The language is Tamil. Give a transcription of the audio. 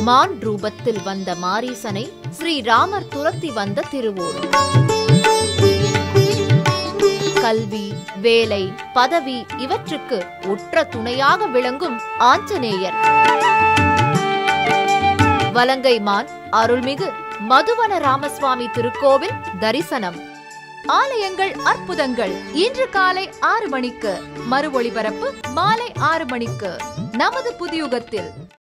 மான் ரூபத்தில் வந்த மாரீசனை ஸ்ரீராமர் துரத்தி வந்த திருவூர். கல்வி, வேலை, பதவி இவற்றுக்கு உற்ற துணையாக விளங்கும் ஆஞ்சநேயர். வலங்கைமான் அருள்மிகு மதுவன ராமசுவாமி திருக்கோவில் தரிசனம். ஆலயங்கள் அற்புதங்கள் இன்று காலை 6 மணிக்கு, மறு ஒளிபரப்பு மாலை 6 மணிக்கு நமது புதியுகத்தில்.